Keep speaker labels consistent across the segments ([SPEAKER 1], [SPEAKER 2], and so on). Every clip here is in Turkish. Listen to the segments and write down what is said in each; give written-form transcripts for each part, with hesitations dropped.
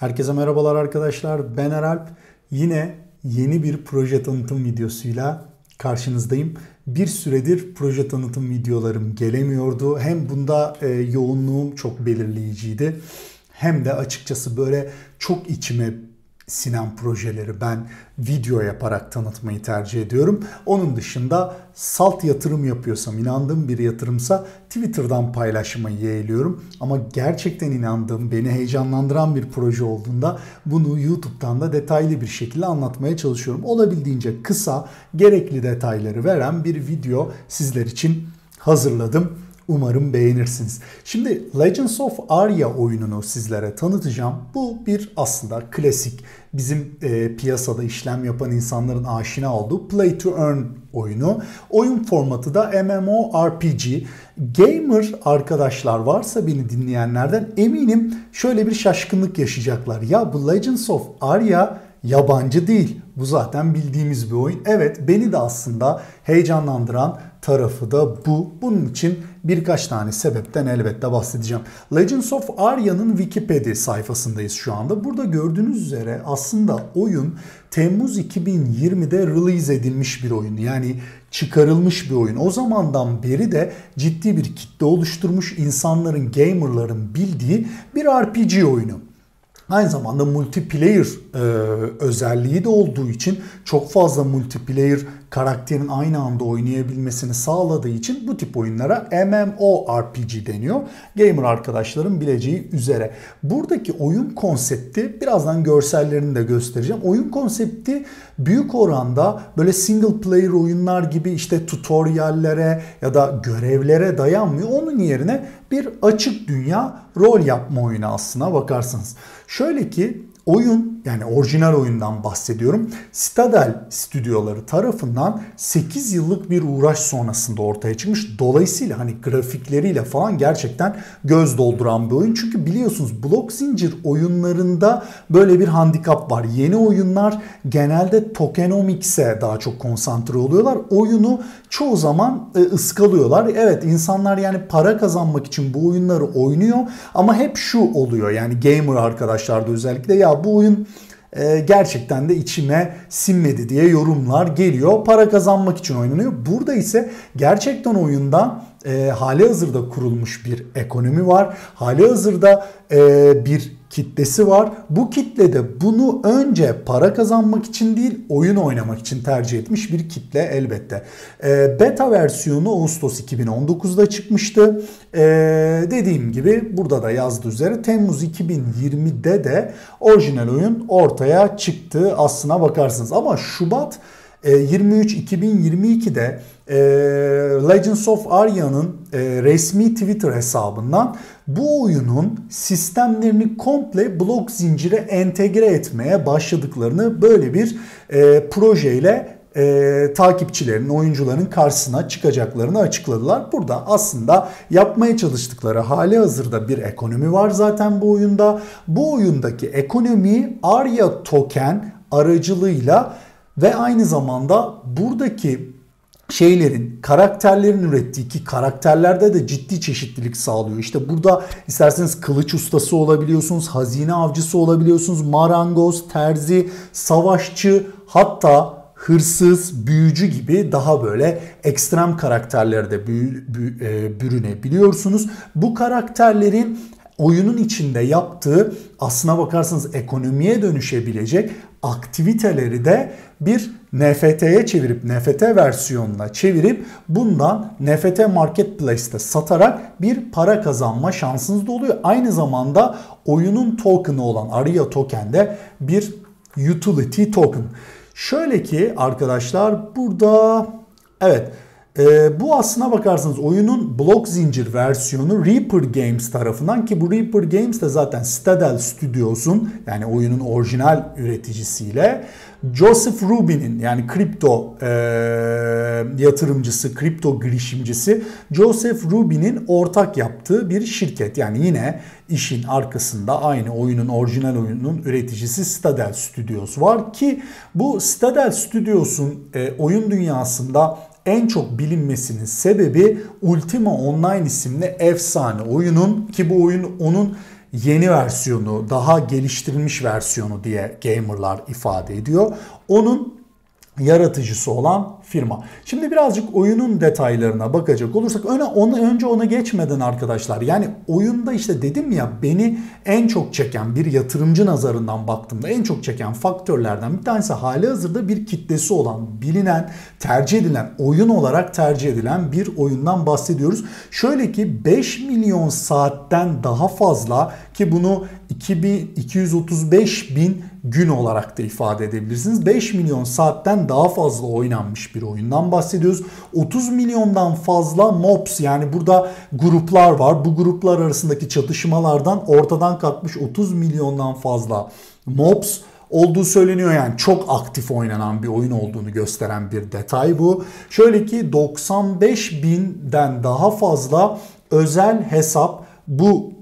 [SPEAKER 1] Herkese merhabalar arkadaşlar. Ben Eralp. Yine yeni bir proje tanıtım videosuyla karşınızdayım. Bir süredir proje tanıtım videolarım gelemiyordu. Hem bunda yoğunluğum çok belirleyiciydi. Hem de açıkçası böyle çok içime sinen projeleri ben video yaparak tanıtmayı tercih ediyorum. Onun dışında salt yatırım yapıyorsam, inandığım bir yatırımsa Twitter'dan paylaşmayı yeğliyorum. Ama gerçekten inandığım, beni heyecanlandıran bir proje olduğunda bunu YouTube'dan da detaylı bir şekilde anlatmaya çalışıyorum. Olabildiğince kısa, gerekli detayları veren bir video sizler için hazırladım. Umarım beğenirsiniz. Şimdi Legends of Arya oyununu sizlere tanıtacağım. Bu bir aslında klasik, bizim piyasada işlem yapan insanların aşina olduğu Play to Earn oyunu. Oyun formatı da MMORPG. Gamer arkadaşlar varsa beni dinleyenlerden eminim şöyle bir şaşkınlık yaşayacaklar. Ya bu Legends of Arya yabancı değil. Bu zaten bildiğimiz bir oyun. Evet, beni de aslında heyecanlandıran tarafı da bu. Bunun için birkaç tane sebepten elbette bahsedeceğim. Legends of Arya'nın Wikipedia sayfasındayız şu anda. Burada gördüğünüz üzere aslında oyun Temmuz 2020'de release edilmiş bir oyun. Yani çıkarılmış bir oyun. O zamandan beri de ciddi bir kitle oluşturmuş, insanların, gamerların bildiği bir RPG oyunu. Aynı zamanda multiplayer özelliği de olduğu için çok fazla multiplayer karakterin aynı anda oynayabilmesini sağladığı için bu tip oyunlara MMORPG deniyor. Gamer arkadaşların bileceği üzere. Buradaki oyun konsepti, birazdan görsellerini de göstereceğim. Oyun konsepti büyük oranda böyle single player oyunlar gibi işte tutoriallere ya da görevlere dayanmıyor. Onun yerine bir açık dünya rol yapma oyunu aslına bakarsanız. Şöyle ki oyun, yani orijinal oyundan bahsediyorum, Citadel stüdyoları tarafından 8 yıllık bir uğraş sonrasında ortaya çıkmış. Dolayısıyla hani grafikleriyle falan gerçekten göz dolduran bir oyun. Çünkü biliyorsunuz blok zincir oyunlarında böyle bir handikap var. Yeni oyunlar genelde tokenomics'e daha çok konsantre oluyorlar. Oyunu çoğu zaman ıskalıyorlar. Evet, insanlar yani para kazanmak için bu oyunları oynuyor ama hep şu oluyor, yani gamer arkadaşlar da özellikle, ya bu oyun gerçekten de içime sinmedi diye yorumlar geliyor. Para kazanmak için oynanıyor. Burada ise gerçekten oyunda halihazırda kurulmuş bir ekonomi var. Halihazırda bir kitlesi var. Bu kitle de bunu önce para kazanmak için değil, oyun oynamak için tercih etmiş bir kitle elbette. Beta versiyonu Ağustos 2019'da çıkmıştı. Dediğim gibi burada da yazdığı üzere Temmuz 2020'de de orijinal oyun ortaya çıktı aslına bakarsınız. Ama Şubat 23 2022'de Legends of Arya'nın resmi Twitter hesabından bu oyunun sistemlerini komple blok zincire entegre etmeye başladıklarını, böyle bir projeyle takipçilerin, oyuncuların karşısına çıkacaklarını açıkladılar. Burada aslında yapmaya çalıştıkları halihazırda bir ekonomi var zaten bu oyunda. Bu oyundaki ekonomiyi Arya token aracılığıyla ve aynı zamanda buradaki karakterlerin ürettiği, ki karakterlerde de ciddi çeşitlilik sağlıyor. İşte burada isterseniz kılıç ustası olabiliyorsunuz, hazine avcısı olabiliyorsunuz, marangoz, terzi, savaşçı, hatta hırsız, büyücü gibi daha böyle ekstrem karakterlere de bürünebiliyorsunuz. Bu karakterlerin oyunun içinde yaptığı, aslına bakarsanız ekonomiye dönüşebilecek aktiviteleri de bir NFT'ye çevirip, NFT versiyonuna çevirip bundan NFT Marketplace'te satarak bir para kazanma şansınız da oluyor. Aynı zamanda oyunun token'ı olan Arya token de bir utility token. Şöyle ki arkadaşlar burada, evet, bu aslına bakarsanız oyunun blok zincir versiyonu Reaper Games tarafından, ki bu Reaper Games de zaten Citadel Studios'un, yani oyunun orijinal üreticisiyle Joseph Rubin'in, yani kripto yatırımcısı, kripto girişimcisi Joseph Rubin'in ortak yaptığı bir şirket. Yani yine işin arkasında aynı oyunun, orijinal oyunun üreticisi Citadel Studios var ki bu Citadel Studios'un oyun dünyasında en çok bilinmesinin sebebi Ultima Online isimli efsane oyunun, ki bu oyun onun yeni versiyonu, daha geliştirilmiş versiyonu diye gamerlar ifade ediyor. Onun yaratıcısı olan firma. Şimdi birazcık oyunun detaylarına bakacak olursak önce ona geçmeden arkadaşlar, yani oyunda işte dedim ya, beni en çok çeken, bir yatırımcı nazarından baktığımda en çok çeken faktörlerden bir tanesi halihazırda bir kitlesi olan, bilinen, tercih edilen, oyun olarak tercih edilen bir oyundan bahsediyoruz. Şöyle ki 5 milyon saatten daha fazla, ki bunu 235 bin gün olarak da ifade edebilirsiniz. 5 milyon saatten daha fazla oynanmış bir oyundan bahsediyoruz. 30 milyondan fazla mobs, yani burada gruplar var. Bu gruplar arasındaki çatışmalardan ortadan kalkmış 30 milyondan fazla mobs olduğu söyleniyor. Yani çok aktif oynanan bir oyun olduğunu gösteren bir detay bu. Şöyle ki 95 binden daha fazla özel hesap bu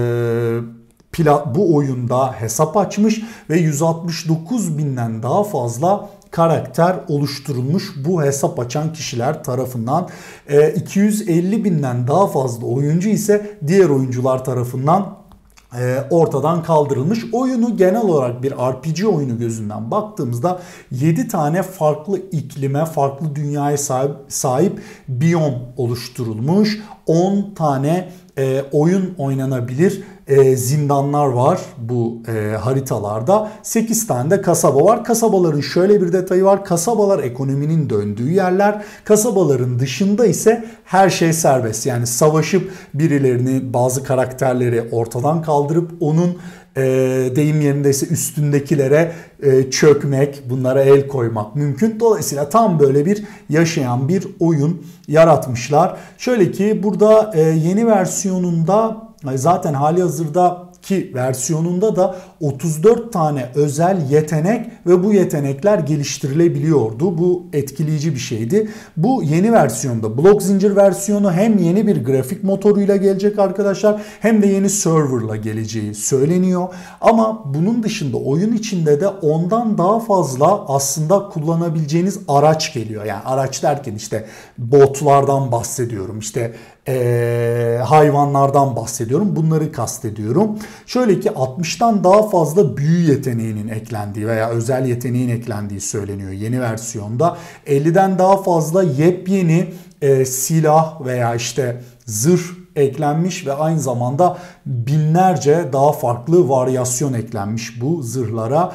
[SPEAKER 1] oyunda hesap açmış ve 169 binden daha fazla karakter oluşturulmuş bu hesap açan kişiler tarafından. 250 binden daha fazla oyuncu ise diğer oyuncular tarafından ortadan kaldırılmış. Oyunu genel olarak bir RPG oyunu gözünden baktığımızda 7 tane farklı iklime, farklı dünyaya sahip biyom oluşturulmuş. 10 tane oyun oynanabilir zindanlar var bu haritalarda. 8 tane de kasaba var. Kasabaların şöyle bir detayı var. Kasabalar ekonominin döndüğü yerler. Kasabaların dışında ise her şey serbest. Yani savaşıp birilerini, bazı karakterleri ortadan kaldırıp onun deyim yerindeyse üstündekilere çökmek, bunlara el koymak mümkün. Dolayısıyla tam böyle bir yaşayan bir oyun yaratmışlar. Şöyle ki burada yeni versiyonunda, zaten halihazırdaki versiyonunda da 34 tane özel yetenek ve bu yetenekler geliştirilebiliyordu. Bu etkileyici bir şeydi. Bu yeni versiyonda, blok zincir versiyonu, hem yeni bir grafik motoruyla gelecek arkadaşlar, hem de yeni serverla geleceği söyleniyor. Ama bunun dışında oyun içinde de ondan daha fazla aslında kullanabileceğiniz araç geliyor. Yani araç derken işte botlardan bahsediyorum, işte hayvanlardan bahsediyorum. Bunları kastediyorum. Şöyle ki 60'tan daha fazla büyü yeteneğinin eklendiği veya özel yeteneğin eklendiği söyleniyor yeni versiyonda. 50'den daha fazla yepyeni silah veya işte zırh eklenmiş ve aynı zamanda binlerce daha farklı varyasyon eklenmiş bu zırhlara.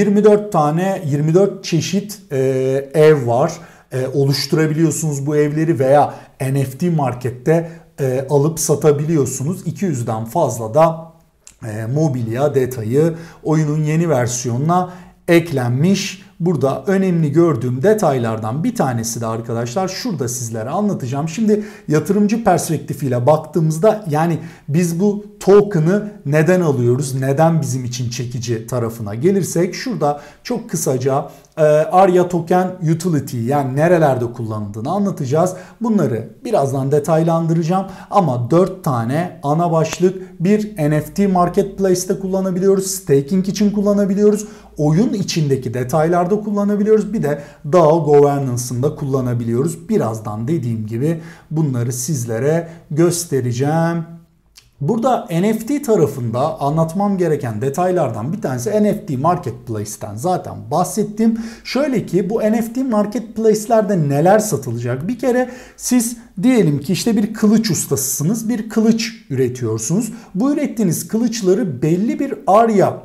[SPEAKER 1] 24 çeşit ev var. Oluşturabiliyorsunuz bu evleri veya NFT markette alıp satabiliyorsunuz. 200'den fazla da mobilya detayı oyunun yeni versiyonuna eklenmiş. Burada önemli gördüğüm detaylardan bir tanesi de arkadaşlar şurada sizlere anlatacağım. Şimdi yatırımcı perspektifiyle baktığımızda, yani biz bu token'ı neden alıyoruz? Neden bizim için çekici tarafına gelirsek, şurada çok kısaca Arya Token Utility, yani nerelerde kullanıldığını anlatacağız. Bunları birazdan detaylandıracağım ama 4 tane ana başlık: bir, NFT Marketplace'te kullanabiliyoruz. Staking için kullanabiliyoruz. Oyun içindeki detaylarda kullanabiliyoruz. Bir de DAO Governance'ında kullanabiliyoruz. Birazdan dediğim gibi bunları sizlere göstereceğim. Burada NFT tarafında anlatmam gereken detaylardan bir tanesi NFT Marketplace'ten zaten bahsettim. Şöyle ki bu NFT Marketplace'lerde neler satılacak? Bir kere siz diyelim ki işte bir kılıç ustasısınız, bir kılıç üretiyorsunuz. Bu ürettiğiniz kılıçları belli bir Arya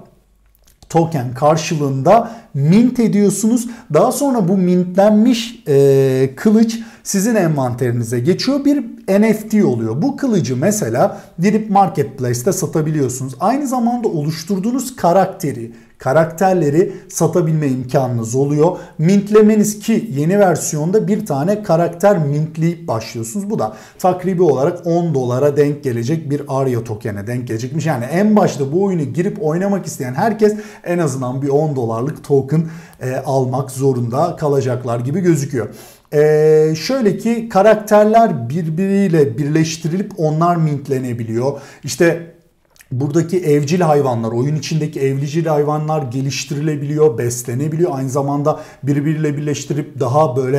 [SPEAKER 1] token karşılığında mint ediyorsunuz. Daha sonra bu mintlenmiş kılıç sizin envanterinize geçiyor. Bir NFT oluyor. Bu kılıcı mesela gidip marketplace'te satabiliyorsunuz. Aynı zamanda oluşturduğunuz karakterleri satabilme imkanınız oluyor. Mintlemeniz, ki yeni versiyonda bir tane karakter mintleyip başlıyorsunuz. Bu da takribi olarak 10 dolara denk gelecek bir Arya token'e denk gelecekmiş. Yani en başta bu oyunu girip oynamak isteyen herkes en azından bir 10 dolarlık token almak zorunda kalacaklar gibi gözüküyor. Şöyle ki karakterler birbiriyle birleştirilip onlar mintlenebiliyor. İşte buradaki evcil hayvanlar, oyun içindeki evcil hayvanlar geliştirilebiliyor, beslenebiliyor. Aynı zamanda birbiriyle birleştirip daha böyle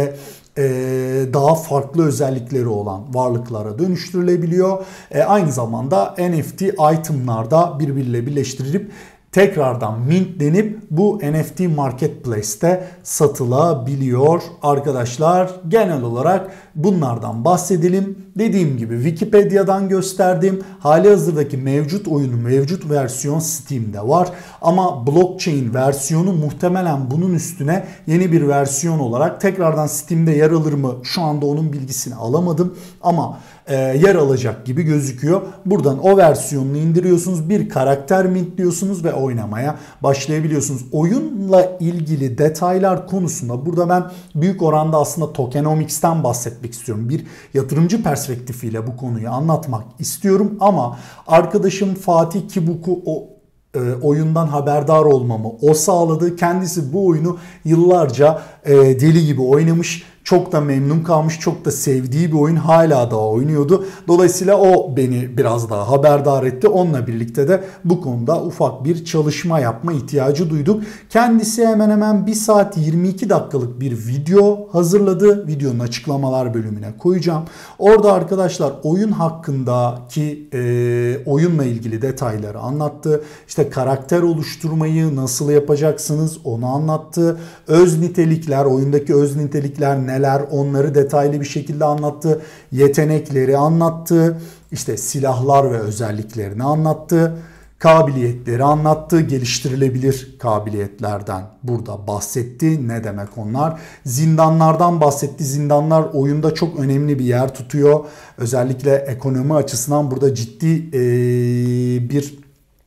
[SPEAKER 1] daha farklı özellikleri olan varlıklara dönüştürülebiliyor. Aynı zamanda NFT itemlarda birbiriyle birleştirilip tekrardan mintlenip bu NFT Marketplace'te satılabiliyor arkadaşlar. Genel olarak bunlardan bahsedelim. Dediğim gibi Wikipedia'dan gösterdim. Halihazırdaki mevcut oyunu, mevcut versiyon Steam'de var. Ama blockchain versiyonu muhtemelen bunun üstüne yeni bir versiyon olarak tekrardan Steam'de yer alır mı? Şu anda onun bilgisini alamadım ama yer alacak gibi gözüküyor. Buradan o versiyonunu indiriyorsunuz. Bir karakter mintliyorsunuz ve oynamaya başlayabiliyorsunuz. Oyunla ilgili detaylar konusunda burada ben büyük oranda aslında tokenomics'ten bahsetmek istiyorum. Bir yatırımcı perspektifiyle bu konuyu anlatmak istiyorum ama arkadaşım Fatih Kibuk'u oyundan haberdar olmamı o sağladı. Kendisi bu oyunu yıllarca deli gibi oynamış. Çok da memnun kalmış, çok da sevdiği bir oyun, hala da oynuyordu. Dolayısıyla o beni biraz daha haberdar etti. Onunla birlikte de bu konuda ufak bir çalışma yapma ihtiyacı duyduk. Kendisi hemen hemen 1 saat 22 dakikalık bir video hazırladı. Videonun açıklamalar bölümüne koyacağım. Orada arkadaşlar oyun hakkındaki oyunla ilgili detayları anlattı. İşte karakter oluşturmayı nasıl yapacaksınız onu anlattı. Öz nitelikler, oyundaki öz nitelikler neler, onları detaylı bir şekilde anlattı. Yetenekleri anlattı. İşte silahlar ve özelliklerini anlattı. Kabiliyetleri anlattı. Geliştirilebilir kabiliyetlerden burada bahsetti. Ne demek onlar? Zindanlardan bahsetti. Zindanlar oyunda çok önemli bir yer tutuyor. Özellikle ekonomi açısından burada ciddi bir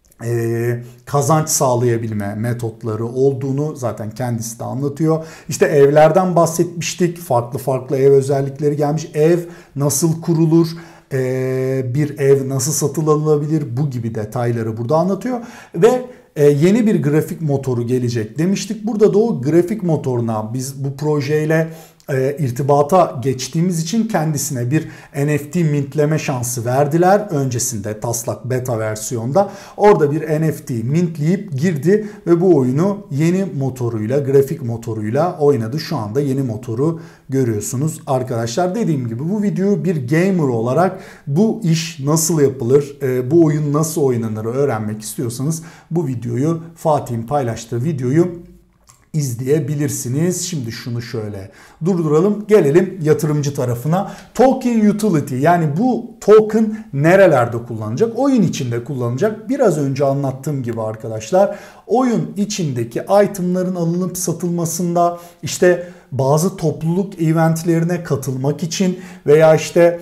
[SPEAKER 1] kazanç sağlayabilme metotları olduğunu zaten kendisi de anlatıyor. İşte evlerden bahsetmiştik. Farklı farklı ev özellikleri gelmiş. Ev nasıl kurulur? Bir ev nasıl satın alınabilir? Bu gibi detayları burada anlatıyor. Ve yeni bir grafik motoru gelecek demiştik. Burada da o grafik motoruna biz bu projeyle irtibata geçtiğimiz için kendisine bir NFT mintleme şansı verdiler. Öncesinde taslak beta versiyonda orada bir NFT mintleyip girdi ve bu oyunu yeni motoruyla, grafik motoruyla oynadı. Şu anda yeni motoru görüyorsunuz arkadaşlar. Dediğim gibi bu videoyu bir gamer olarak bu iş nasıl yapılır, bu oyun nasıl oynanır öğrenmek istiyorsanız bu videoyu, Fatih'in paylaştığı videoyu izleyebilirsiniz. Şimdi şunu şöyle durduralım. Gelelim yatırımcı tarafına. Token utility, yani bu token nerelerde kullanılacak? Oyun içinde kullanılacak. Biraz önce anlattığım gibi arkadaşlar, oyun içindeki itemların alınıp satılmasında, işte bazı topluluk eventlerine katılmak için veya işte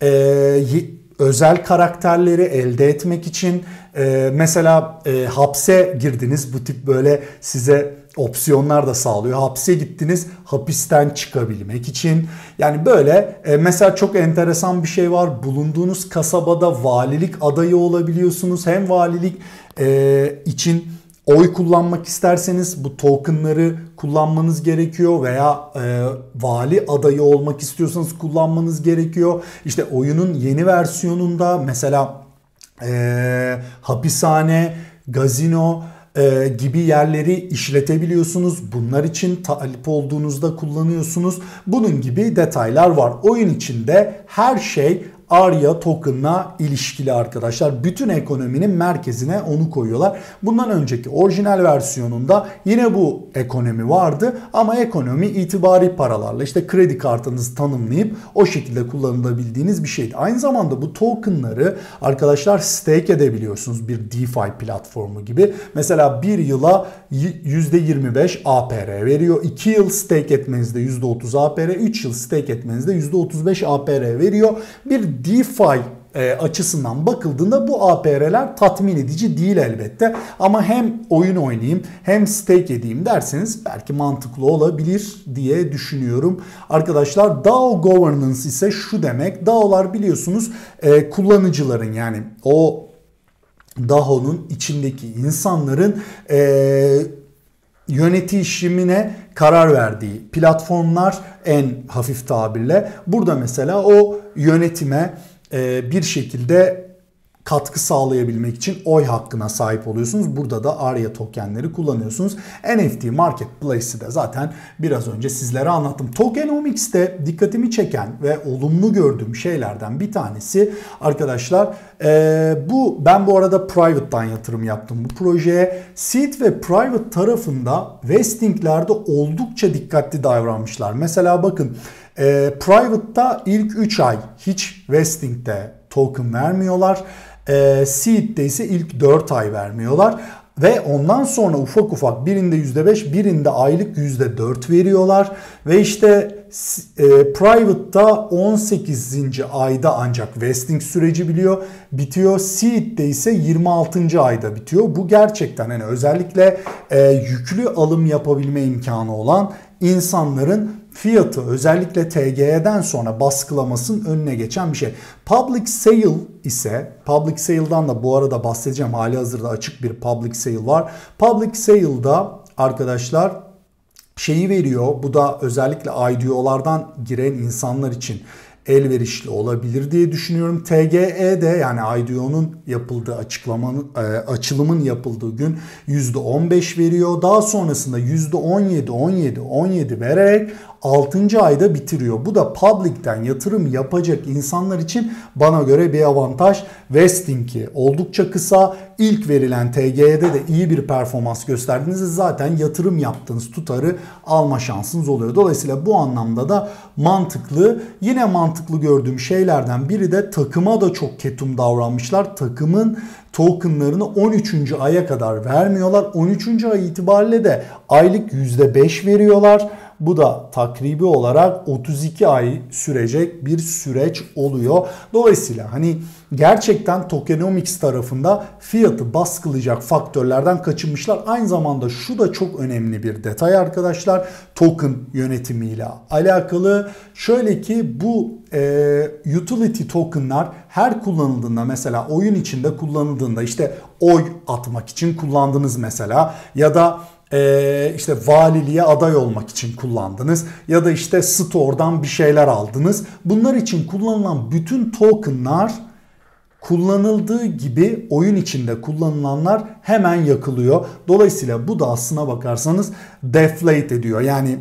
[SPEAKER 1] özel karakterleri elde etmek için, mesela hapse girdiniz, bu tip böyle size opsiyonlar da sağlıyor. Hapse gittiniz, hapisten çıkabilmek için. Yani böyle mesela çok enteresan bir şey var. Bulunduğunuz kasabada valilik adayı olabiliyorsunuz. Hem valilik için oy kullanmak isterseniz bu tokenları kullanmanız gerekiyor veya vali adayı olmak istiyorsanız kullanmanız gerekiyor. İşte oyunun yeni versiyonunda mesela hapishane, gazino gibi yerleri işletebiliyorsunuz. Bunlar için talip olduğunuzda kullanıyorsunuz. Bunun gibi detaylar var. Oyun içinde her şey ARIA token'la ilişkili arkadaşlar. Bütün ekonominin merkezine onu koyuyorlar. Bundan önceki orijinal versiyonunda yine bu ekonomi vardı ama ekonomi itibari paralarla, işte kredi kartınızı tanımlayıp o şekilde kullanılabildiğiniz bir şeydi. Aynı zamanda bu token'ları arkadaşlar stake edebiliyorsunuz bir DeFi platformu gibi. Mesela bir yıla %25 APR veriyor. 2 yıl stake etmenizde %30 APR, 3 yıl stake etmenizde %35 APR veriyor. Bir DeFi açısından bakıldığında bu APR'ler tatmin edici değil elbette. Ama hem oyun oynayayım hem stake edeyim derseniz belki mantıklı olabilir diye düşünüyorum. Arkadaşlar DAO governance ise şu demek. DAO'lar biliyorsunuz kullanıcıların, yani o DAO'nun içindeki insanların yönetişimine karar verdiği platformlar en hafif tabirle. Burada mesela o yönetime bir şekilde katkı sağlayabilmek için oy hakkına sahip oluyorsunuz. Burada da ARIA tokenleri kullanıyorsunuz. NFT Marketplace'i de zaten biraz önce sizlere anlattım. Tokenomics'te dikkatimi çeken ve olumlu gördüğüm şeylerden bir tanesi arkadaşlar, ben bu arada Private'dan yatırım yaptım bu projeye. Seed ve Private tarafında vestinglerde oldukça dikkatli davranmışlar. Mesela bakın, Private'da ilk 3 ay hiç vesting'de token vermiyorlar. Seed'de ise ilk 4 ay vermiyorlar. Ve ondan sonra ufak ufak birinde %5, birinde aylık %4 veriyorlar. Ve işte Private'da 18. ayda ancak vesting süreci bitiyor. Seed'de ise 26. ayda bitiyor. Bu gerçekten hani özellikle yüklü alım yapabilme imkanı olan insanların fiyatı özellikle TGE'den sonra baskılamasının önüne geçen bir şey. Public sale ise, public sale'dan da bu arada bahsedeceğim. Halihazırda açık bir public sale var. Public sale'da arkadaşlar şeyi veriyor. Bu da özellikle IDO'lardan giren insanlar için elverişli olabilir diye düşünüyorum. TGE'de yani IDO'nun yapıldığı açılımın yapıldığı gün %15 veriyor. Daha sonrasında %17 vererek 6. ayda bitiriyor. Bu da public'ten yatırım yapacak insanlar için bana göre bir avantaj. Vesting'i oldukça kısa. İlk verilen TG'de de iyi bir performans gösterdiğinizde zaten yatırım yaptığınız tutarı alma şansınız oluyor. Dolayısıyla bu anlamda da mantıklı. Yine mantıklı gördüğüm şeylerden biri de takıma da çok ketum davranmışlar. Takımın tokenlarını 13. aya kadar vermiyorlar. 13. ay itibariyle de aylık %5 veriyorlar. Bu da takribi olarak 32 ay sürecek bir süreç oluyor. Dolayısıyla hani gerçekten tokenomics tarafında fiyatı baskılayacak faktörlerden kaçınmışlar. Aynı zamanda şu da çok önemli bir detay arkadaşlar. Token yönetimiyle alakalı. Şöyle ki bu utility tokenlar her kullanıldığında, mesela oyun içinde kullanıldığında, işte oy atmak için kullandınız mesela, ya da işte valiliğe aday olmak için kullandınız, ya da işte store'dan bir şeyler aldınız. Bunlar için kullanılan bütün tokenlar kullanıldığı gibi oyun içinde kullanılanlar hemen yakılıyor. Dolayısıyla bu da aslına bakarsanız deflate ediyor. Yani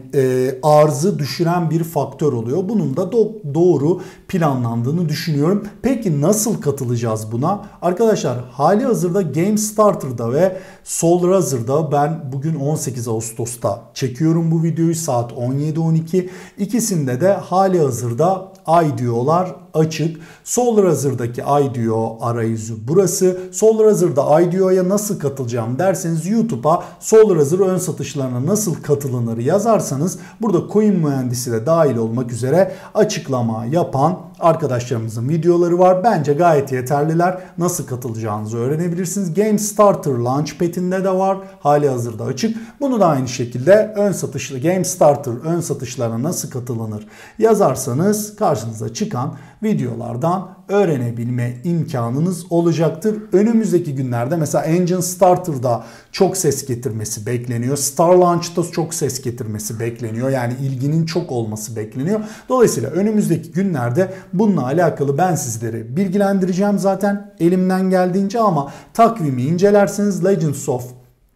[SPEAKER 1] arzı düşüren bir faktör oluyor. Bunun da doğru planlandığını düşünüyorum. Peki nasıl katılacağız buna? Arkadaşlar hali hazırda Game Starter'da ve Solrazer'da, ben bugün 18 Ağustos'ta çekiyorum bu videoyu, saat 17-12. İkisinde de hali hazırda IDO'lar açık. Solrazer'daki IDO arayüzü burası. Solrazer'da IDO'ya nasıl katılacağım derseniz, YouTube'a Solrazer ön satışlarına nasıl katılınır yazarsanız burada coin mühendisi de dahil olmak üzere açıklama yapan arkadaşlarımızın videoları var. Bence gayet yeterliler. Nasıl katılacağınızı öğrenebilirsiniz. Game Starter Launchpad'inde de var. Hali hazırda açık. Bunu da aynı şekilde Game Starter ön satışlarına nasıl katılınır yazarsanız karşınıza çıkan videolardan öğrenebilme imkanınız olacaktır. Önümüzdeki günlerde mesela Engine Starter'da çok ses getirmesi bekleniyor. Star Launch'ta çok ses getirmesi bekleniyor. Yani ilginin çok olması bekleniyor. Dolayısıyla önümüzdeki günlerde bununla alakalı ben sizleri bilgilendireceğim zaten elimden geldiğince, ama takvimi incelerseniz Legends of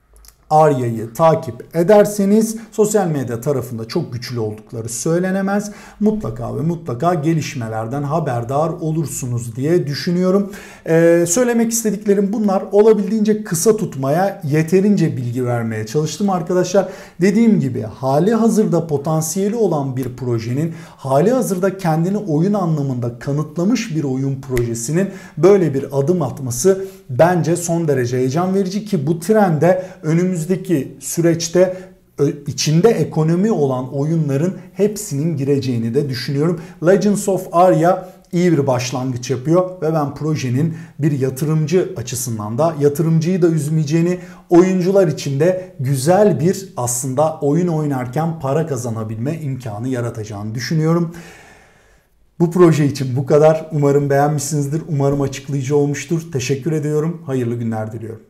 [SPEAKER 1] Aria'yı takip ederseniz sosyal medya tarafında çok güçlü oldukları söylenemez. Mutlaka ve mutlaka gelişmelerden haberdar olursunuz diye düşünüyorum. Söylemek istediklerim bunlar. Olabildiğince kısa tutmaya, yeterince bilgi vermeye çalıştım arkadaşlar. Dediğim gibi hali hazırda potansiyeli olan bir projenin, hali hazırda kendini oyun anlamında kanıtlamış bir oyun projesinin böyle bir adım atması bence son derece heyecan verici, ki bu trende önümüzdeki süreçte içinde ekonomi olan oyunların hepsinin gireceğini de düşünüyorum. Legends of Aria iyi bir başlangıç yapıyor ve ben projenin bir yatırımcı açısından da yatırımcıyı da üzmeyeceğini, oyuncular için de güzel bir aslında oyun oynarken para kazanabilme imkanı yaratacağını düşünüyorum. Bu proje için bu kadar. Umarım beğenmişsinizdir. Umarım açıklayıcı olmuştur. Teşekkür ediyorum. Hayırlı günler diliyorum.